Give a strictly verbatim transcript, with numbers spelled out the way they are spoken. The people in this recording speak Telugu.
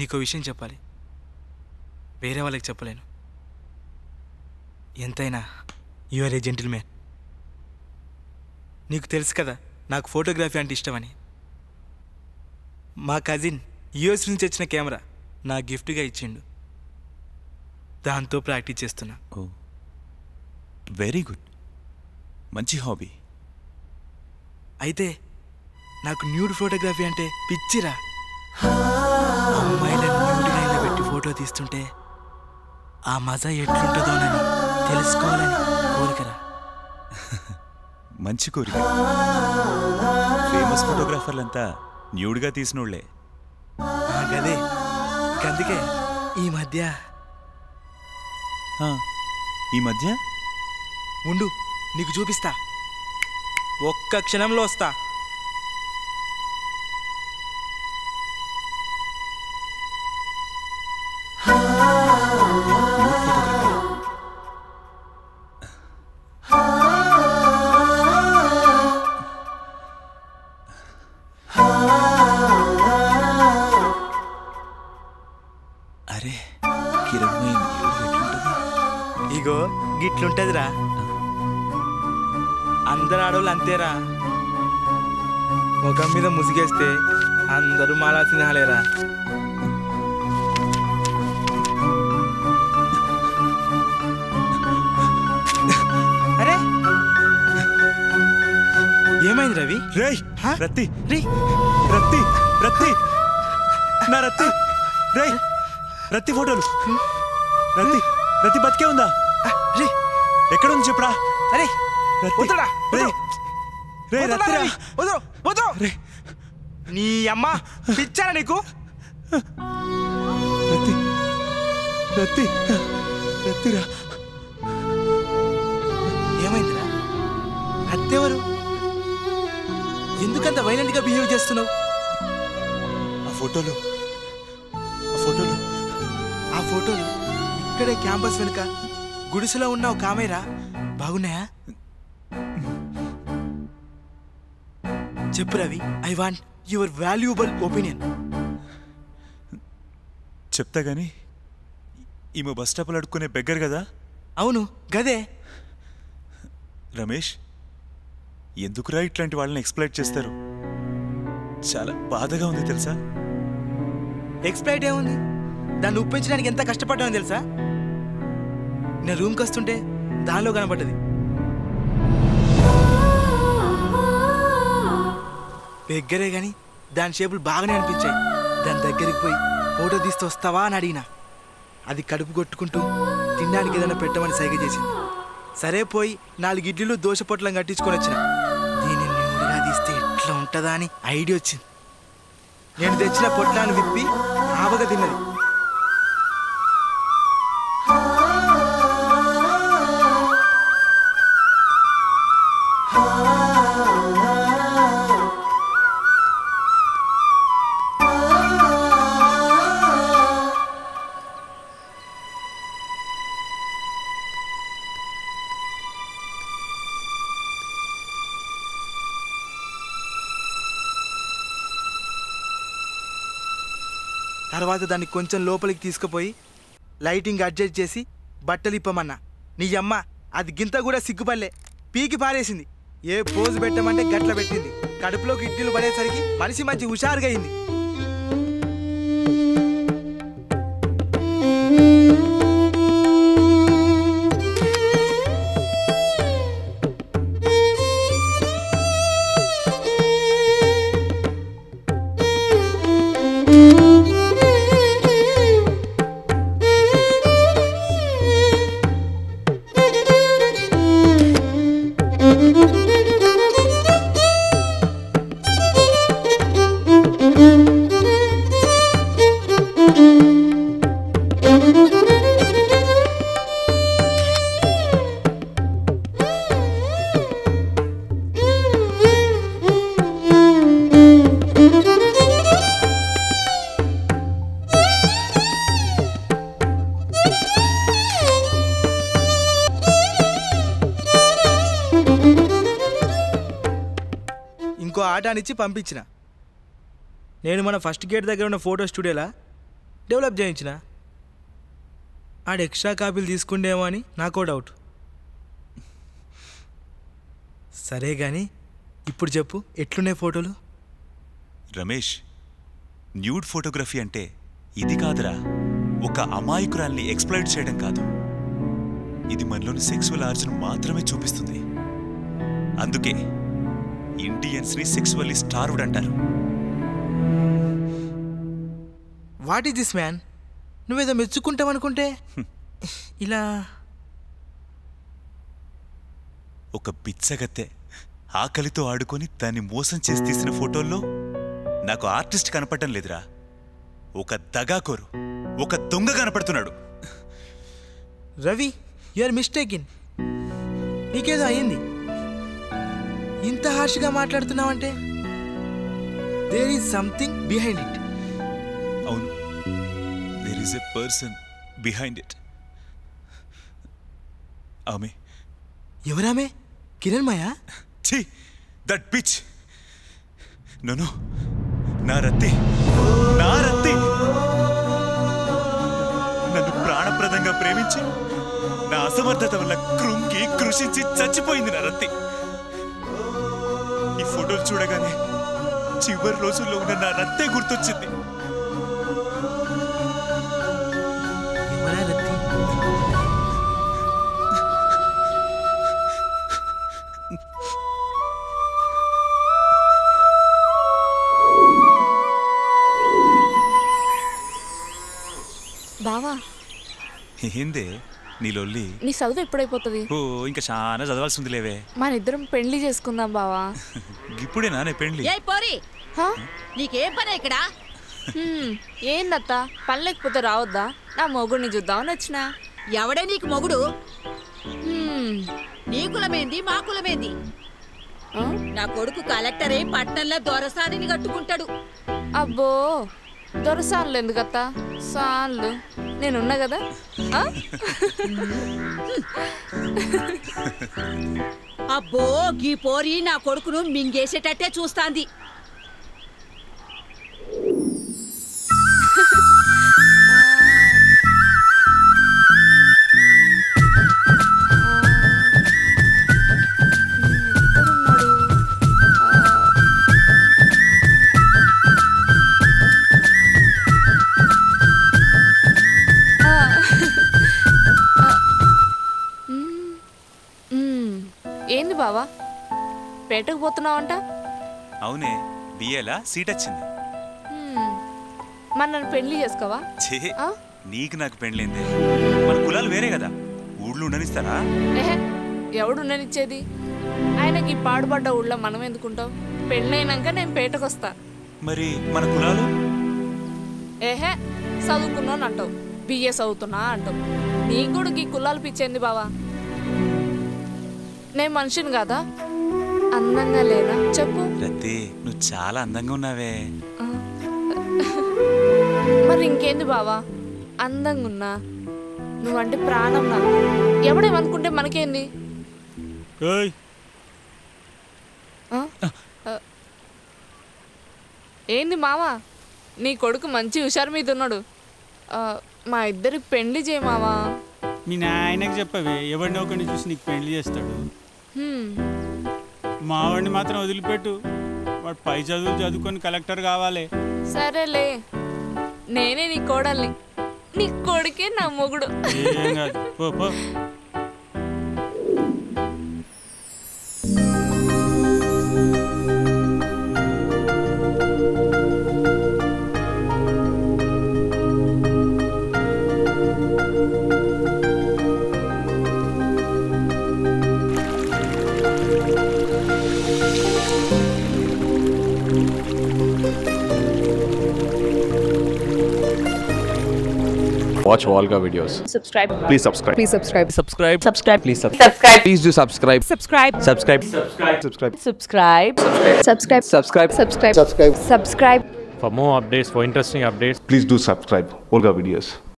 నీకో విషయం చెప్పాలి, వేరే వాళ్ళకి చెప్పలేను. ఎంతైనా యు ఆర్ ఏ జెంటిల్మెన్. నీకు తెలుసు కదా నాకు ఫోటోగ్రఫీ అంటే ఇష్టమని. మా కజిన్ యూఎస్ నుంచి వచ్చిన కెమెరా నా గిఫ్ట్గా ఇచ్చిండు. దాంతో ప్రాక్టీస్ చేస్తున్నా. ఓ వెరీ గుడ్, మంచి హాబీ. అయితే నాకు న్యూడ్ ఫోటోగ్రఫీ అంటే పిచ్చిరా. అమ్మాయిలను న్యూడ్ లైన్లో పెట్టి ఫోటో తీస్తుంటే ఆ మజా ఎట్లుంటుందోనని తెలుసుకోవాలని కోరికరా. మంచి కోరిక. ఫేమస్ ఫోటోగ్రాఫర్లంతా న్యూడ్గా తీసినోళ్లే. గదే, అందుకే ఈ మధ్య ఈ మధ్య ఉండు నీకు చూపిస్తా, ఒక్క క్షణంలో వస్తా. అరే కిరణ్మయి ఇగో గిట్లుంటదిరా. అందరు ఆడవాళ్ళు అంతేరా, ముఖం మీద ముసిగేస్తే అందరూ మాలా సినిహాలేరా. అరే ఏమైంది రవి? రేయ్ రత్తి, రే రత్తి, రత్తి, నా రత్తి, రేయ్ రత్తి ఫోటోలు. రత్తి, రత్తి బతికే ఉందా? రే ఎక్కడుంది చెప్పరా? అరే వద్దురా, రే రత్తిరా, వద్దు వద్దు. నీ అమ్మ పిచ్చారా నీకు? రత్తి, రత్తి, రత్తిరా. ఏమైందిరా? రత్తెవరు? ఎందుకంత వైలెంట్గా బిహేవ్ చేస్తున్నావు? ఆ ఫోటోలు, ఆ ఫోటోలు, ఆ ఫోటోలు ఇక్కడే క్యాంపస్ వెనుక గుడిసెలో ఉన్న ఒక ఆమెరా. బాగున్నాయా? చెప్పు Ravi, I want your valuable opinion. చెప్తా గాని ఈమె బస్ స్టాప్లో అడుక్కునే బెగ్గర్ కదా? అవును గదే. రమేష్, ఎందుకురా ఇట్లాంటి వాళ్ళని ఎక్స్ప్లైట్ చేస్తారు? చాలా బాధగా ఉంది తెలుసా? ఎక్స్ప్లైట్ ఏముంది? దాన్ని ఒప్పించడానికి ఎంత కష్టపడ్డానో తెలుసా? నేను రూమ్కి వస్తుంటే దానిలో కనబడ్డది. దగ్గరే కానీ దాని షేపులు బాగానే అనిపించాయి. దాని దగ్గరికి పోయి ఫోటో తీస్తే వస్తావా అని అడిగినా. అది కడుపు కొట్టుకుంటూ తినడానికి ఏదైనా పెట్టమని సైగ చేసింది. సరే పోయి నాలుగు ఇడ్లీలు దోశ పొట్లం కట్టించుకొని వచ్చిన. దీన్ని న్యూడ్గా తీస్తే ఎట్లా ఉంటుందా అని ఐడియా వచ్చింది. నేను తెచ్చిన పొట్లాన్ని విప్పి ఆవగా తిన్నది. తర్వాత దాన్ని కొంచెం లోపలికి తీసుకుపోయి లైటింగ్ అడ్జస్ట్ చేసి బట్టలు ఇప్పమన్నా. నీ అమ్మ అది గింత కూడా సిగ్గుపల్లే, పీకి పారేసింది. ఏ పోజు పెట్టమంటే గట్ల పెట్టింది. కడుపులోకి ఇడ్లీలు పడేసరికి మనిషి మంచి హుషారుగా అయింది. ఇంకో ఆటానిచ్చి పంపించిన. నేను మన ఫస్ట్ గేట్ దగ్గర ఉన్న ఫోటో స్టూడియోలా డెవలప్ చేయించిన. ఆడు ఎక్స్ట్రా కాపీలు తీసుకుండేమో అని నాకో డౌట్. సరే కానీ ఇప్పుడు చెప్పు, ఎట్లున్నాయి ఫోటోలు? రమేష్, న్యూడ్ ఫోటోగ్రఫీ అంటే ఇది కాదురా. ఒక అమాయకురాల్ని ఎక్స్ప్లాయిట్ చేయడం కాదు. ఇది మనలోని సెక్సువల్ ఆర్జను మాత్రమే చూపిస్తుంది. అందుకే ఇండియన్స్ని సెక్సువల్లీ స్టార్వ్డ్ అంటారు. What is this man? నువ్వేదో మెచ్చుకుంటావనుకుంటే ఇలా. ఒక బిచ్చగత్తె ఆకలితో ఆడుకొని దాన్ని మోసం చేసి తీసిన ఫోటోల్లో నాకు ఆర్టిస్ట్ కనపడటం లేదురా. ఒక దగాకోరు, ఒక దొంగ కనపడుతున్నాడు. Ravi, you are mistaken. నీకేదో అయ్యింది. ఇంత హార్ష్గా మాట్లాడుతున్నావంటే there is something behind it. అవును, there is a person behind it. ఆమె ఎవరామే? కిరణ్ మాయా? ఛీ, దట్ బిచ్. నో, నా రత్తి, నా రత్తి నన్ను ప్రాణప్రదంగా ప్రేమించి నా అసమర్థత వల్ల కృంగి కృషించి చచ్చిపోయింది నా రత్తి. ఈ ఫోటోలు చూడగానే చివరి రోజుల్లో ఉన్న నా రత్తే గుర్తొచ్చింది. ఎవరా రత్తి? బావా, ఏందే నీలొల్లి? నీ చదువు ఎప్పుడైపోతుంది? ఓ, ఇంకా చాలా చదవాల్సి ఉంది లేవే. మన ఇద్దరం పెళ్లి చేసుకుందాం బావా. ఇప్పుడేనా నే పెళ్లి? హా? నీకేం పని ఇక్కడ? హ్మ్, ఏందత్తా, పని లేకపోతే రావద్దా? నా మొగుడిని చూద్దామని వచ్చిన. ఎవడే నీకు మొగుడు? హ్మ్, నీ కులమేంది, మా కులమేంది? ఆ? నా కొడుకు కలెక్టరే పట్నంలో దొరసానిని కట్టుకుంటాడు. అబ్బో, దొరసాన్లు ఎందుకత్తా? సాన్లు నేనున్నా కదా. ఆ? అబ్బో, గీ పోరి నా కొడుకును మింగేసేటట్టే చూస్తాంది. ఏంది బావా, పేటకు పోతున్నావంట? అవునే, బిఏలా సీట్ వచ్చింది. మన నన్ను పెళ్లి చేసుకోవా? ఛే, ఆ? నీకు నాకు పెళ్ళైందే. మన కులాలు వేరే కదా, ఊళ్ళో ఉండనిస్తారా? ఏహే, ఎవడు ఉండనిచ్చేది? ఆయనకి పాడుపడ్డ ఊళ్ళో మనం ఎందుకుంటాం? పెళ్ళైనాక నేను పేటకొస్తా. మరి మన కులాలు? ఏహే, చదువుకున్నాను అంటావు, బిఏ చదువుతున్నా అంటావు. నీకు కూడా ఈ కులాలు పిచ్చేంది బావా? నేను మనిషిని కాదా? అందంగా లేనా చెప్పు? రత్తి, నువ్వు చాలా అందంగా ఉన్నావే. ఆ. మరి ఇంకేంది బావా, అందంగా ఉన్నా నువ్వంటే ప్రాణం నాకు. ఎవడేమనుకుంటే మనకేంది? ఆ? ఆ. ఏంది మావా, నీ కొడుకు మంచి హుషారు మీద ఉన్నాడు. ఆ, మా ఇద్దరికి పెళ్లి చేయ మావా. మీ నాయనకి చెప్పవే, ఎవరిని ఒకరిని చూసి నీకు పెళ్లి చేస్తాడు. హ్మ్. మావాడిని మాత్రం వదిలిపెట్టు, వాడు పై చదువులు చదువుకొని కలెక్టర్ కావాలి. సరేలే, నేనే నీ కోడల్ని, నీ కొడుకే నా మొగుడు. ఏం కాదు, పో పో. Watch Volga videos. Subscribe. Please subscribe. Please subscribe. Subscribe. Subscribe. Please subscribe. Subscribe. Please do subscribe. Subscribe. Subscribe. Subscribe. Subscribe. Subscribe. Subscribe. Subscribe. Subscribe. Subscribe. Subscribe. For more updates, for interesting updates, Please do subscribe. Volga videos.